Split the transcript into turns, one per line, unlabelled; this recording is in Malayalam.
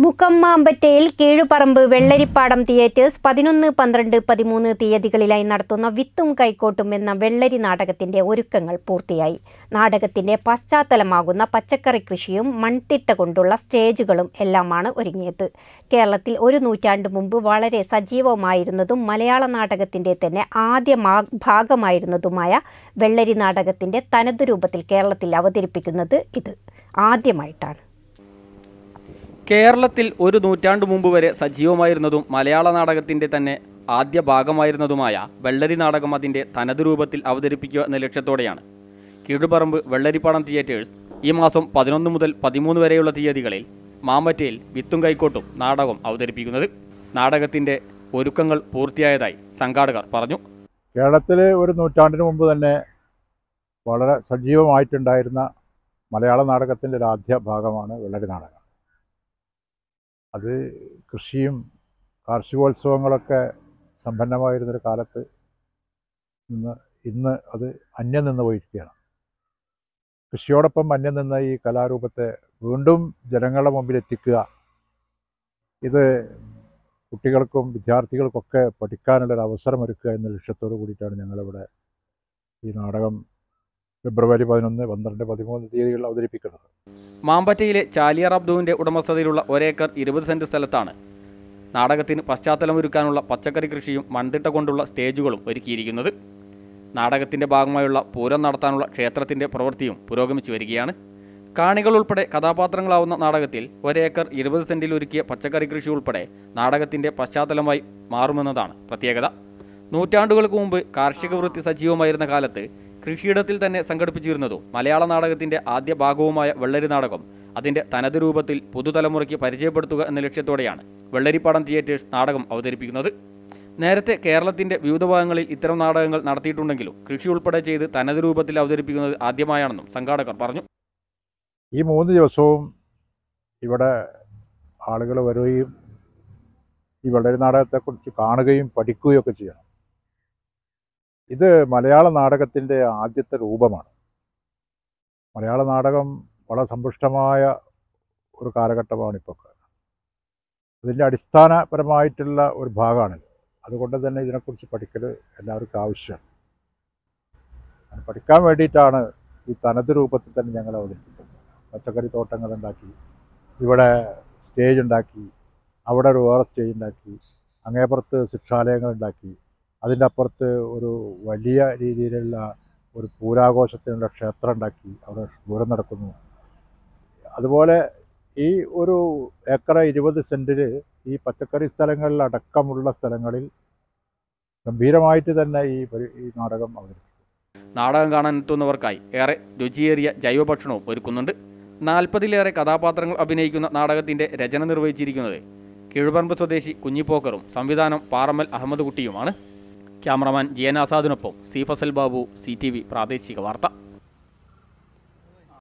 മുക്കമ്മാമ്പറ്റയിൽ കീഴുപറമ്പ് വെള്ളരിപ്പാടം തിയേറ്റേഴ്സ് 11, 12, 13 തീയതികളിലായി നടത്തുന്ന വിത്തും കൈക്കോട്ടും എന്ന വെള്ളരി നാടകത്തിന്റെ ഒരുക്കങ്ങൾ പൂർത്തിയായി. നാടകത്തിന്റെ പശ്ചാത്തലമാകുന്ന പച്ചക്കറി കൃഷിയും മൺതിട്ട കൊണ്ടുള്ള സ്റ്റേജുകളും എല്ലാമാണ് ഒരുങ്ങിയത്. കേരളത്തിൽ ഒരു നൂറ്റാണ്ട് മുമ്പ് വളരെ സജീവമായിരുന്നതും മലയാള നാടകത്തിന്റെ തന്നെ ആദ്യ ഭാഗമായിരുന്നതുമായ വെള്ളരി നാടകത്തിന്റെ തനത് രൂപത്തിൽ കേരളത്തിൽ അവതരിപ്പിക്കുന്നത് ഇത് ആദ്യമായിട്ടാണ്.
കേരളത്തിൽ ഒരു നൂറ്റാണ്ടു മുമ്പ് വരെ സജീവമായിരുന്നതും മലയാള നാടകത്തിൻ്റെ തന്നെ ആദ്യ ഭാഗമായിരുന്നതുമായ വെള്ളരി നാടകം അതിൻ്റെ തനത് രൂപത്തിൽ അവതരിപ്പിക്കുക എന്ന ലക്ഷ്യത്തോടെയാണ് കീഴുപറമ്പ് വെള്ളരിപ്പാടം തിയേറ്റേഴ്സ് ഈ മാസം 11 മുതൽ 13 വരെയുള്ള തീയതികളിൽ മാമ്പറ്റയിൽ വിത്തും കൈക്കോട്ടും നാടകം അവതരിപ്പിക്കുന്നത്. നാടകത്തിൻ്റെ ഒരുക്കങ്ങൾ പൂർത്തിയായതായി സംഘാടകർ പറഞ്ഞു.
കേരളത്തിൽ ഒരു നൂറ്റാണ്ടിന് മുമ്പ് തന്നെ വളരെ സജീവമായിട്ടുണ്ടായിരുന്ന മലയാള നാടകത്തിൻ്റെ ഒരു ആദ്യ ഭാഗമാണ് വെള്ളരി നാടകം. അത് കൃഷിയും കാർഷികോത്സവങ്ങളൊക്കെ സമ്പന്നമായിരുന്നൊരു കാലത്ത് ഇന്ന് അത് അന്യം നിന്ന് പോയിരിക്കുകയാണ്. കൃഷിയോടൊപ്പം അന്യം നിന്ന ഈ കലാരൂപത്തെ വീണ്ടും ജനങ്ങളുടെ മുമ്പിൽ എത്തിക്കുക, ഇത് കുട്ടികൾക്കും വിദ്യാർത്ഥികൾക്കൊക്കെ പഠിക്കാനുള്ളൊരു അവസരമൊരുക്കുക എന്ന ലക്ഷ്യത്തോടു കൂടിയിട്ടാണ് ഞങ്ങളിവിടെ ഈ നാടകം ഫെബ്രുവരി 11, 12, 13 തീയതികളിൽ അവതരിപ്പിക്കുന്നത്.
മാമ്പറ്റയിലെ ചാലിയാർ അബ്ദുവിൻ്റെ ഉടമസ്ഥതയിലുള്ള 1 ഏക്കർ 20 സെൻറ്റ് സ്ഥലത്താണ് നാടകത്തിന് പശ്ചാത്തലമൊരുക്കാനുള്ള പച്ചക്കറി കൃഷിയും മൺതിട്ട കൊണ്ടുള്ള സ്റ്റേജുകളും ഒരുക്കിയിരിക്കുന്നത്. നാടകത്തിൻ്റെ ഭാഗമായുള്ള പൂരം നടത്താനുള്ള ക്ഷേത്രത്തിൻ്റെ പ്രവൃത്തിയും പുരോഗമിച്ചു വരികയാണ്. കാണികൾ ഉൾപ്പെടെ കഥാപാത്രങ്ങളാവുന്ന നാടകത്തിൽ 1 ഏക്കർ 20 സെൻറ്റിൽ ഒരുക്കിയ പച്ചക്കറി കൃഷി ഉൾപ്പെടെ നാടകത്തിൻ്റെ പശ്ചാത്തലമായി മാറുമെന്നതാണ് പ്രത്യേകത. നൂറ്റാണ്ടുകൾക്ക് മുമ്പ് കാർഷിക വൃത്തി സജീവമായിരുന്ന കാലത്ത് കൃഷിയിടത്തിൽ തന്നെ സംഘടിപ്പിച്ചിരുന്നതും മലയാള നാടകത്തിൻ്റെ ആദ്യ ഭാഗവുമായ വെള്ളരി നാടകം അതിൻ്റെ തനത് രൂപത്തിൽ പുതുതലമുറയ്ക്ക് പരിചയപ്പെടുത്തുക എന്ന ലക്ഷ്യത്തോടെയാണ് വെള്ളരിപ്പാടം തിയേറ്റേഴ്സ് നാടകം അവതരിപ്പിക്കുന്നത്. നേരത്തെ കേരളത്തിൻ്റെ വിവിധ ഭാഗങ്ങളിൽ ഇത്തരം നാടകങ്ങൾ നടത്തിയിട്ടുണ്ടെങ്കിലും കൃഷി ഉൾപ്പെടെ ചെയ്ത് തനത് രൂപത്തിൽ അവതരിപ്പിക്കുന്നത് ആദ്യമായാണെന്നും സംഘാടകർ പറഞ്ഞു.
ഈ 3 ദിവസവും ഇവിടെ ആളുകൾ വരികയും ഈ വെള്ളരി നാടകത്തെക്കുറിച്ച് കാണുകയും പഠിക്കുകയും ഒക്കെ ചെയ്യണം. ഇത് മലയാള നാടകത്തിൻ്റെ ആദ്യത്തെ രൂപമാണ്. മലയാള നാടകം വളരെ സമ്പുഷ്ടമായ ഒരു കാലഘട്ടമാണിപ്പോൾ. അതിൻ്റെ അടിസ്ഥാനപരമായിട്ടുള്ള ഒരു ഭാഗമാണിത്. അതുകൊണ്ട് തന്നെ ഇതിനെക്കുറിച്ച് പഠിക്കൽ എല്ലാവർക്കും ആവശ്യമാണ്. പഠിക്കാൻ വേണ്ടിയിട്ടാണ് ഈ തനത് രൂപത്തിൽ തന്നെ ഞങ്ങൾ അവതരിപ്പിക്കുന്നത്. പച്ചക്കറി തോട്ടങ്ങളുണ്ടാക്കി, ഇവിടെ സ്റ്റേജ് ഉണ്ടാക്കി, അവിടെ ഒരു വേറെ സ്റ്റേജ് ഉണ്ടാക്കി, അങ്ങേപ്പുറത്ത് ശിക്ഷാലയങ്ങളുണ്ടാക്കി, അതിൻ്റെ അപ്പുറത്ത് ഒരു വലിയ രീതിയിലുള്ള ഒരു പൂരാഘോഷത്തിനുള്ള ക്ഷേത്രം ഉണ്ടാക്കി അവിടെ പൂരം നടക്കുന്നു. അതുപോലെ ഈ ഒരു 1 ഏക്കർ 20 സെൻറ്റിൽ ഈ പച്ചക്കറി സ്ഥലങ്ങളിലടക്കമുള്ള സ്ഥലങ്ങളിൽ ഗംഭീരമായിട്ട് തന്നെ ഈ നാടകം അവതരിപ്പിക്കും.
നാടകം കാണാൻ എത്തുന്നവർക്കായി ഏറെ രുചിയേറിയ ജൈവഭക്ഷണവും ഒരുക്കുന്നുണ്ട്. 40-ലേറെ കഥാപാത്രങ്ങൾ അഭിനയിക്കുന്ന നാടകത്തിൻ്റെ രചന നിർവഹിച്ചിരിക്കുന്നത് കീഴുപറമ്പ് സ്വദേശി കുഞ്ഞിപ്പോക്കറും സംവിധാനം പാറമ്മൽ അഹമ്മദ് കുട്ടിയുമാണ്. ക്യാമറമാൻ ജിയൻ ആസാദിനൊപ്പം സി ഫസൽ ബാബു, CTV പ്രാദേശിക വാർത്ത.